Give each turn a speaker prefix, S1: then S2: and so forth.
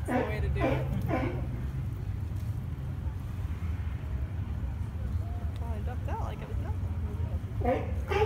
S1: the way to do it. Well, I ducked out like it was nothing.